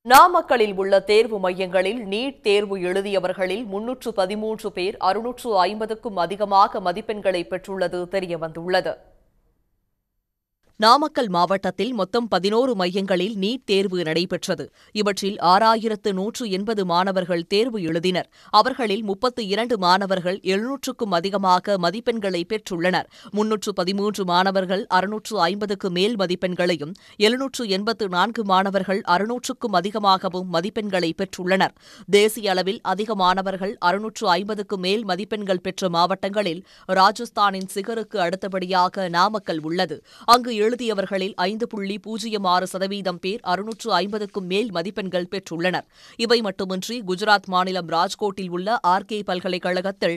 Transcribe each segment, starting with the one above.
நாமக்கலில் உள்ள தேர்வு மையங்களில் நீட் தேர்வு எழுதியவர்களில் 313 பேர் 650க்கும் அதிகமாக மதிப்பெண்களை பெற்றுள்ளது தெரியவந்துள்ளது. நாமக்கல் மாவட்டத்தில் மொத்தம் 11 மையங்களில் நீட் தேர்வு நடைபெற்றது. இவற்றில் 6180 மாணவர்கள் தேர்வு எழுதினர். அவர்களில் 32 மாணவர்கள் 700க்கும் அதிகமாக மதிப்பெண்களை பெற்றுள்ளனர். 313 மாணவர்கள் 650க்கு மேல் மதிப்பெண்களையும் 784 மாணவர்கள் 600க்கும் அதிகமாகவும் மதிப்பெண்களை பெற்றுள்ளனர். தேசிய அளவில் அதிக மாணவர்கள் 650க்கு மேல் மதிப்பெண்கள் பெற்ற மாவட்டங்களில் ராஜஸ்தானின் சிகருக்கு அடுத்தபடியாக நாமக்கல் உள்ளது. அங்கு எழுதியவர்களில் 5.06% பேர் 650க்கும் மேல் மதிப்பெண்கள் பெற்றுள்ளனர். இவை மட்டுமின்றி குஜராத் மாநிலம் ராஜ்கோட்டில் உள்ள ஆர்கே பல்கலைக்கழகத்தில்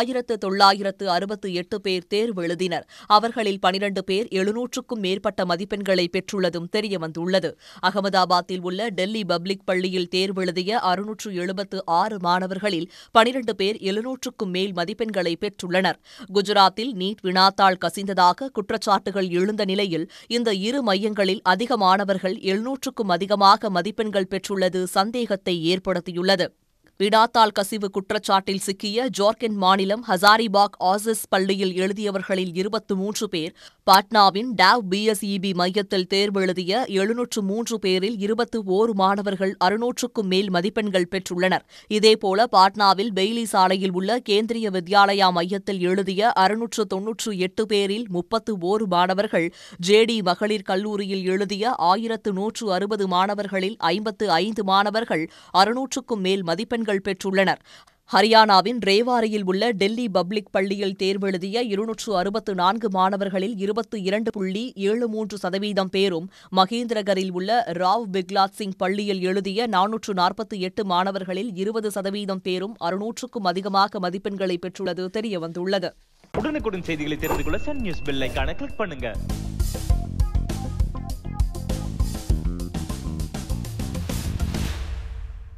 1968 பேர் தேர்வு எழுதினர். அவர்களில் 12 பேர் 700க்கும் மேற்பட்ட மதிப்பெண்களை பெற்றுள்ளதும் தெரியவந்துள்ளது. அகமதாபாத்தில் உள்ள டெல்லி பப்ளிக் பள்ளியில் தேர்வு எழுதிய 676 மாணவர்களில் 12 பேர் 700க்கும் மேல் மதிப்பெண்களை பெற்றுள்ளனர். குஜராத்தில் நீட் வினாத்தாள் கசிந்ததாக குற்றச்சாட்டுகள் எழுந்த நிலையில் இந்த இரு மையங்களில் அதிக மாணவர்கள் 700க்கும் அதிகமாக மதிப்பெண்கள் பெற்றுள்ளது சந்தேகத்தை ஏற்படுத்தியுள்ளது. வினாத்தாள் கசிவு குற்றச்சாட்டில் சிக்கிய ஜார்க்கண்ட் மாநிலம் ஹசாரிபாக் ஆசிஸ் பள்ளியில் எழுதியவர்களில் 23 பேர், பாட்னாவின் டாவ் பிஎஸ்இபி மையத்தில் தேர்வு எழுதிய 703 பேரில் 21 மாணவர்கள் 600க்கும் மேல் மதிப்பெண்கள் பெற்றுள்ளனர். இதேபோல பாட்னாவில் பெய்லி சாலையில் உள்ள கேந்திரிய வித்யாலயா மையத்தில் எழுதிய 698 பேரில் 31 மாணவர்கள், ஜேடி மகளிர் கல்லூரியில் எழுதிய 1160 மாணவர்களில் 55 மாணவர்கள் 600க்கும் மேல் மதிப்பெண்கள் பெற்றுள்ளனர். ஹரியானாவின் ரேவாரியில் உள்ள டெல்லி பப்ளிக் பள்ளியில் தேர்வெழுதிய 264 மாணவர்களில் 22.73% பேரும், மகேந்திரகரில் உள்ள ராவ் பிக்லாத் சிங் பள்ளியில் எழுதிய 448 மாணவர்களில் 20% பேரும் 600க்கும் அதிகமாக மதிப்பெண்களை பெற்றுள்ளது தெரியவந்துள்ளது. உடனுக்குடன் செய்திகளை தெரிந்து கொள்ள சன் நியூஸ் பெல் ஐகானை கிளிக் பண்ணுங்க.